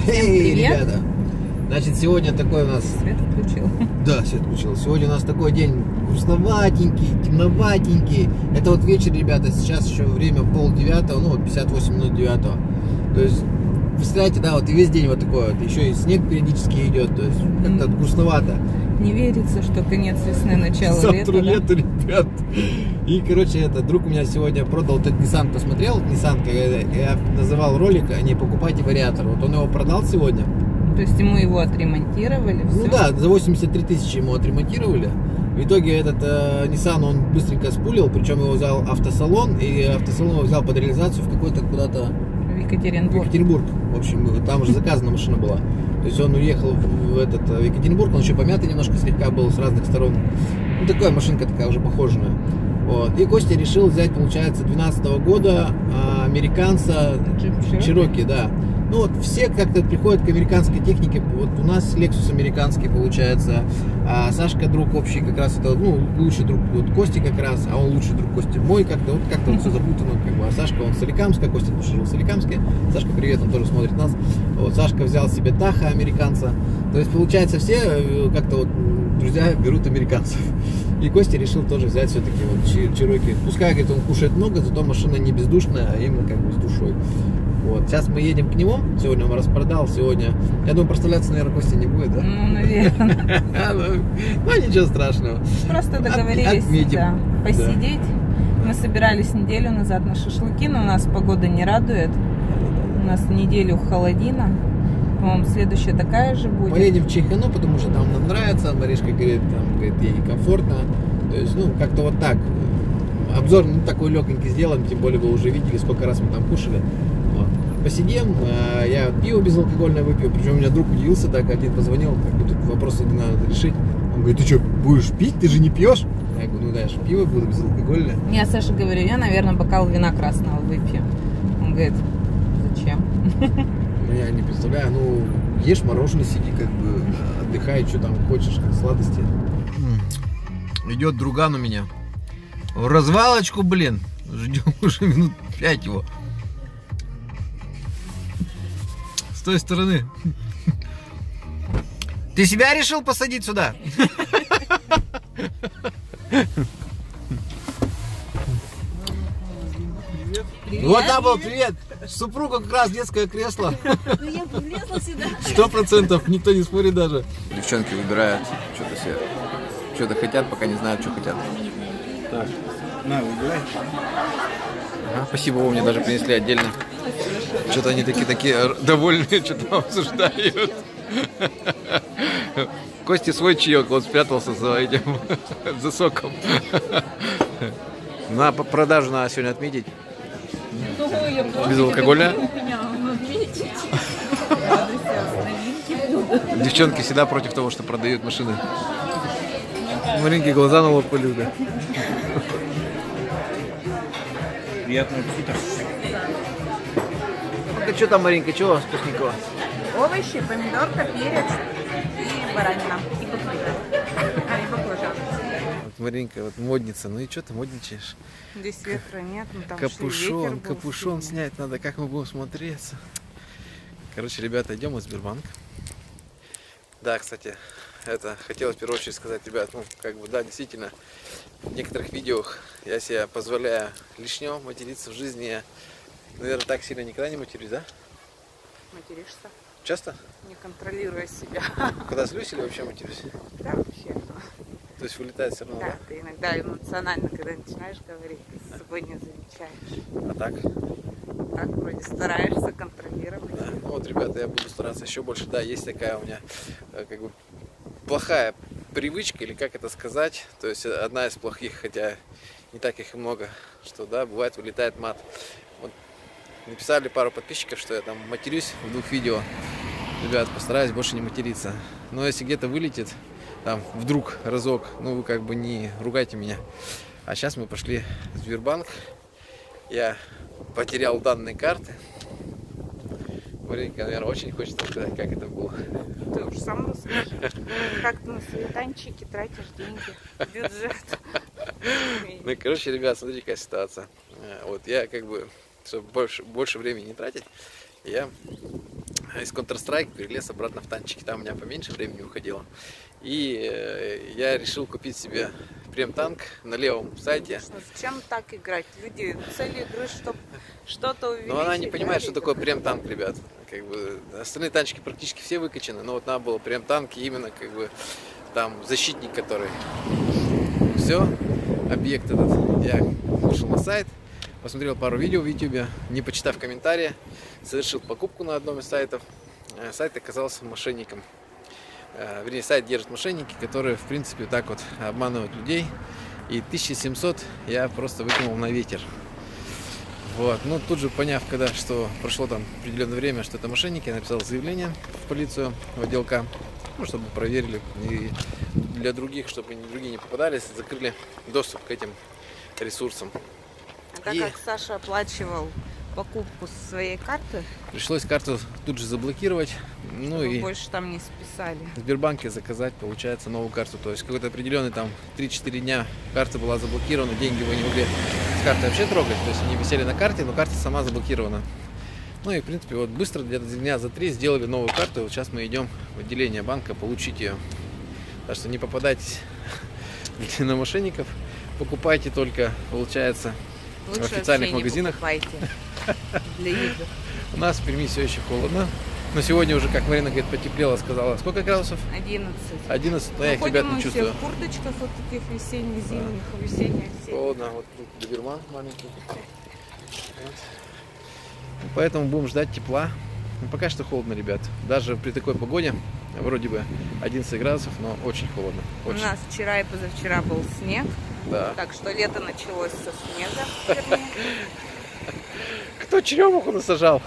Эй, ребята! Значит, сегодня такой у нас... Свет включил. Да, свет включил. Сегодня у нас такой день грустноватенький, темноватенький. Это вот вечер, ребята, сейчас еще время 8:30, ну вот 58 минут 9. То есть, представляете, да, вот и весь день вот такой вот. Еще и снег периодически идет, то есть как-то грустновато. Не верится, что конец весны, начало Завтра лета. лето, ребят. И, короче, друг у меня сегодня продал этот Nissan, посмотрел, Nissan, я называл ролик, а не покупайте вариатор. Вот он его продал сегодня. То есть ему его отремонтировали, все? Ну да, за 83 тысячи ему отремонтировали. В итоге этот Nissan он быстренько спулил, причем его взял автосалон, и автосалон его взял под реализацию в какой-то куда-то... В Екатеринбург. В Екатеринбург. В общем, там уже заказана машина была. То есть он уехал в Екатеринбург, он еще помятый немножко слегка был с разных сторон. Ну такая машинка такая уже похожая. Вот. И Костя решил взять, получается, 2012 года американца Cherokee, да. Ну вот все как-то приходят к американской технике. Вот у нас Lexus американский получается, а Сашка друг общий как раз это, ну, лучший друг вот Кости как раз, а он лучший друг Кости мой как-то вот все запутано, как бы. А Сашка он Соликамска, Костя тоже жил в Соликамске. Сашка, привет, он тоже смотрит нас. Вот Сашка взял себе Таха американца. То есть получается все как-то вот друзья берут американцев. И Костя решил тоже взять все-таки вот Cherokee. Пускай, говорит, он кушает много, зато машина не бездушная, а именно как бы с душой. Вот. Сейчас мы едем к нему. Сегодня он распродал. Сегодня, я думаю, проставляться, наверное, Костя не будет, да? Ну, наверное. Ну, ничего страшного. Просто договорились посидеть. Мы собирались неделю назад на шашлыки, но у нас погода не радует. У нас неделю холодина. По-моему, следующая такая же будет. Поедем в Чехану, потому что там нам нравится. Маришка говорит, там, говорит, ей комфортно. То есть, ну, как-то вот так. Обзор, ну, такой легенький сделаем. Тем более вы уже видели, сколько раз мы там кушали. Вот. Посидим. Я пиво безалкогольное выпью. Причем у меня друг удивился, так один позвонил. Как бы тут вопросы надо решить. Он говорит, ты что, будешь пить? Ты же не пьешь? Я говорю, ну да, я же пиво буду безалкогольное. Я Саше говорю, я, наверное, бокал вина красного выпью. Он говорит, зачем? Ну, я не представляю, ну, ешь мороженое, сиди, как бы, отдыхай, что там хочешь, как сладости. Идет друган у меня. В развалочку, блин. Ждем уже минут 5 его. С той стороны. Ты себя решил посадить сюда? Привет. Вот там был привет. Супруга как раз детское кресло. Ну я влезла сюда. 100%, никто не спорит даже. Девчонки выбирают что-то себе. Что-то хотят, пока не знают, что хотят. Так, на, выбирай. Ага, спасибо, вы мне даже принесли отдельно. Что-то они такие довольные, что-то обсуждают. Кости свой чаек, он спрятался за этим, за соком. На продажу надо сегодня отметить. Безалкогольная. Девчонки всегда против того, что продают машины. Маленькие глаза на лоб полюбят. Приятного аппетита. Ну-ка, что там, Маринка, чего вкусненького? Овощи, помидорка, перец и баранина. И баклажан. И баклажан. Вот Маринка, вот модница. Ну и что ты модничаешь? Здесь ветра нет, там Капюшон снять надо, как мы будем смотреться. Короче, ребята, идем в Сбербанк. Да, кстати, это хотелось в первую очередь сказать, ребят, ну, как бы, да, действительно, в некоторых видео я себе позволяю лишнего материться в жизни. Я, наверное, так сильно никогда не матерюсь, да? Материшься, Часто? не контролируя себя. Когда злюсь или вообще матерюсь? Да, вообще. То есть вылетает все равно, Да, да? ты иногда эмоционально, когда начинаешь говорить, ты с собой не замечаешь. А так? Так вроде стараешься контролировать. Да. Ну, вот, ребята, я буду стараться еще больше. Да, есть такая у меня, как бы, плохая привычка, или как это сказать. То есть одна из плохих, хотя не так их и много, что, да, бывает вылетает мат. Вот, написали пару подписчиков, что я там матерюсь в 2 видео. Ребят, постараюсь больше не материться. Но если где-то вылетит, там, вдруг разок, ну, вы как бы не ругайте меня. А сейчас мы пошли в Сбербанк. Я потерял данные карты. Маринка, наверное, очень хочется сказать, как это было. Ты уж сам расскажи, как ты на светанчике тратишь деньги, бюджет. Ну, короче, ребят, смотрите, какая ситуация. Вот я как бы, чтобы больше времени не тратить, я из Counter-Strike перелез обратно в танчики. Там у меня поменьше времени уходило. И я решил купить себе прем-танк на левом сайте. Зачем так играть? Люди, цель игры, чтобы что-то увеличить. Но она не понимает, что такое прем-танк, ребят. Как бы остальные танчики практически все выкачаны, но вот надо было прем-танк именно как бы там защитник, который. Все, объект этот. Я вышел на сайт, посмотрел пару видео в YouTube, не почитав комментарии, совершил покупку на одном из сайтов. Сайт оказался мошенником. Вернее, сайт держит мошенники, которые, в принципе, так вот обманывают людей. И 1700 я просто выкинул на ветер. Вот. Ну, тут же поняв, что прошло там определенное время, что это мошенники, я написал заявление в полицию, в отдел К, ну, чтобы проверили. И для других, чтобы другие не попадались, закрыли доступ к этим ресурсам. А так как Саша оплачивал покупку со своей карты, пришлось карту тут же заблокировать. Ну и больше там не списали. В Сбербанке заказать, получается, новую карту. То есть какой-то определенный там 3-4 дня карта была заблокирована, деньги вы не могли с карты вообще трогать. То есть они висели на карте, но карта сама заблокирована. Ну и в принципе вот быстро, где-то дня за 3 сделали новую карту. Вот сейчас мы идем в отделение банка получить ее. Так что не попадайтесь на мошенников. Покупайте только, получается, лучше в официальных магазинах. Для игр. У нас в Перми все еще холодно. Но сегодня уже, как Марина говорит, потеплело, сказала. Сколько градусов? 11. 11, но я их, ребят, не чувствую. Мы все в курточках вот таких весенне-зимних, весенних. Холодно, вот тут доберман маленький. Вот. Поэтому будем ждать тепла. Но пока что холодно, ребят. Даже при такой погоде, вроде бы 11 градусов, но очень холодно. Очень. У нас вчера и позавчера был снег. Да. Так что лето началось со снега. Кто черемуху насажал?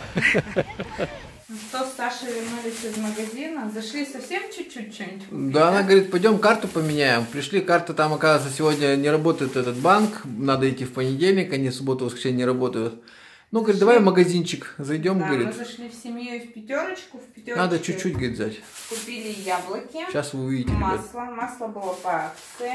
Ну что, с Сашей вернулись из магазина. Зашли совсем чуть-чуть что-нибудь купить, да, она говорит, пойдем карту поменяем. Пришли, карта там, оказывается, сегодня не работает этот банк. Надо идти в понедельник, они в субботу, воскресенье не работают. Ну, говорит, давай в магазинчик зайдем, да, говорит. Мы зашли в семью в пятерочку. Надо чуть-чуть, говорит, взять. Купили яблоки. Сейчас вы увидите, масло. Ребят. Масло было по акции.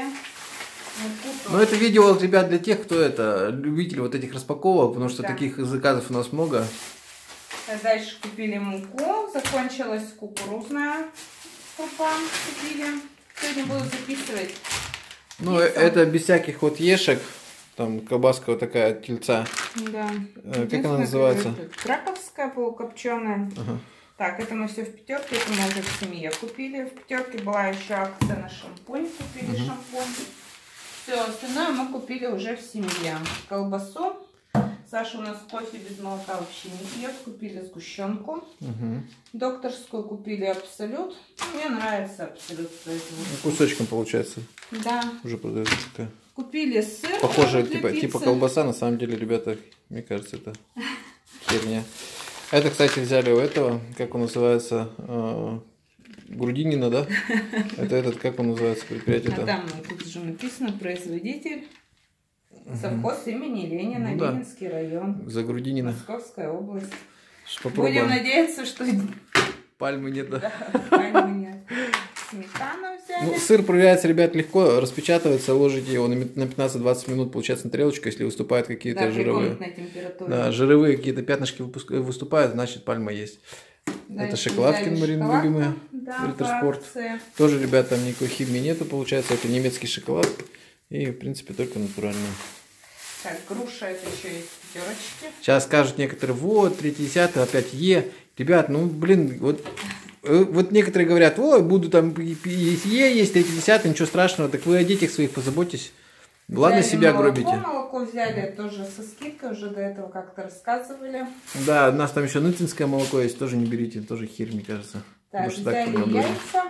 Но это видео, ребят, для тех, кто любитель вот этих распаковок, потому что таких заказов у нас много. Дальше купили муку, закончилась кукурузная крупа, купили. Сегодня буду записывать. Ну, это без всяких вот ешек, там колбаска вот такая от тельца. Да. Как она называется? Краковская полукопченая. Ага. Так, это мы все в пятерке, это мы уже в семье купили. В пятерке была еще акция на шампунь, купили шампунь. Все, остальное мы купили уже в семье. Колбасу. Саша у нас кофе без молока вообще не пьет. Купили сгущенку. Докторскую купили Абсолют. Мне нравится Абсолют. Кусочком получается. Да. Уже продается такая. Купили сыр. Похоже, типа колбаса. На самом деле, ребята, мне кажется, это херня. Это, кстати, взяли у этого, как он называется, Грудинина, да? Это этот, как он называется, предприятие? А там тут же написано производитель. Совхоз имени Ленина, ну, Ленинский район. За Грудинина. Московская область. Попробуем. Будем надеяться, что... Пальмы нет, да? Пальмы нет. Сметану взяли. Ну, сыр проверяется, ребят, легко. Распечатывается, ложите его на 15-20 минут, получается, на тарелочку, если выступают какие-то жировые. При комнатной температуре. Да, жировые какие-то пятнышки выступают, значит, пальма есть. Дальше это шоколадки, Марина, любимые. Да, Риттер-спорт. Тоже, ребят, там никакой химии нету, получается. Это немецкий шоколад. И, в принципе, только натуральный. Так, груша это еще есть в пятерочке. Сейчас скажут некоторые, вот, 3-10, опять Е. Ребят, ну, блин, вот некоторые говорят, ой, буду там есть Е, есть 3-10, ничего страшного. Так вы о детях своих позаботьтесь. Ладно, взяли себя молоко, гробите. Молоко взяли тоже со скидкой, уже до этого как-то рассказывали. Да, у нас там еще нытинское молоко есть, тоже не берите, тоже хер, мне кажется. Так, взяли яйца.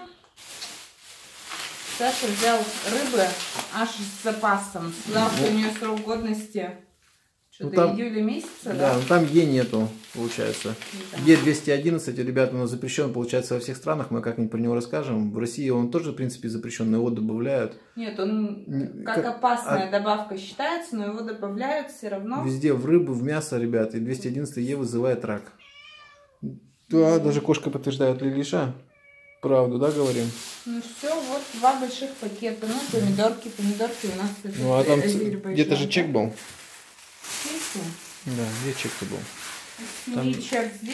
Саша взял рыбы аж с запасом. Завтра у нее срок годности что-то июля месяца, да? Ну там Е нету, получается. Да. Е211, ребята, у нас запрещен, получается, во всех странах. Мы как-нибудь про него расскажем. В России он тоже, в принципе, запрещен, но его добавляют. Нет, он как опасная добавка считается, но его добавляют все равно. Везде, в рыбу, в мясо, ребята. И 211 Е вызывает рак. Да, даже кошка подтверждает, Лилиша. Правду, да, говорим? Ну все, вот 2 больших пакета. Ну, помидорки у нас. Ну, а там где-то же чек был. Здесь? Да, где чек-то был? Там... чек здесь.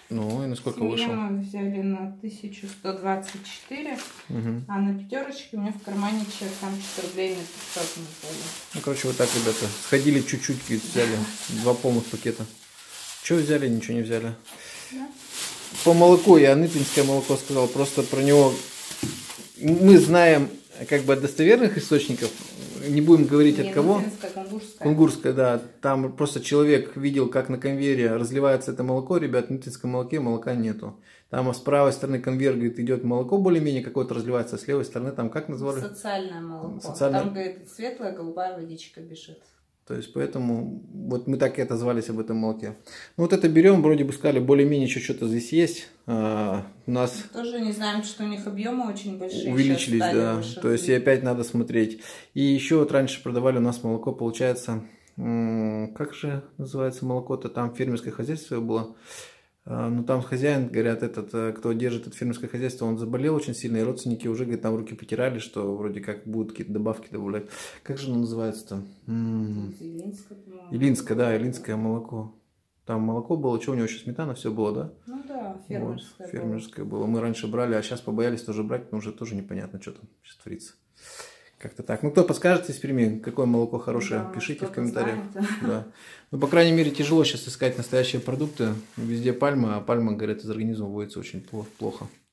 Ну, и насколько вышел? Мы взяли на 1124, а на пятерочке у меня в кармане чек, там 4 рублей на 500 мы взяли. Ну, короче, вот так, ребята. Сходили чуть-чуть, взяли 2 полных пакета. Что взяли? Ничего не взяли. Да. По молоку, я нытвинское молоко сказал, просто про него мы знаем как бы от достоверных источников, не будем говорить от кого. Кунгурское, да. Там просто человек видел, как на конвейере разливается это молоко. Ребят, в нытвинском молоке молока нету. Там с правой стороны конвейер, говорит, идет молоко более-менее какое-то разливается, а с левой стороны там как назвали? Социальное молоко. Социальное... Там, говорит, светлая голубая водичка бежит. То есть, поэтому, вот мы так и отозвались об этом молоке. Ну, вот это берем, вроде бы сказали, более-менее еще что-то здесь есть. У нас... Тоже не знаем, что у них объемы очень большие. Увеличились, да. То есть, и опять надо смотреть. И еще вот раньше продавали у нас молоко, получается, как же называется молоко-то? Там фермерское хозяйство было. Ну, там хозяин, говорят, кто держит это фермерское хозяйство, он заболел очень сильно, и родственники уже, говорит, там руки потирали, что вроде как будут какие-то добавки добавлять. Как же оно называется-то? Илинское, да, илинское молоко. Там молоко было, что у него еще сметана, все было, да? Ну да, фермерское. Вот, фермерское было. Мы раньше брали, а сейчас побоялись тоже брать, но уже тоже непонятно, что там сейчас творится. Как-то так. Ну, кто подскажет из Перми, какое молоко хорошее, да, пишите в комментариях. Да. Ну, по крайней мере, тяжело сейчас искать настоящие продукты. Везде пальма, а пальма, говорят, из организма вводится очень плохо.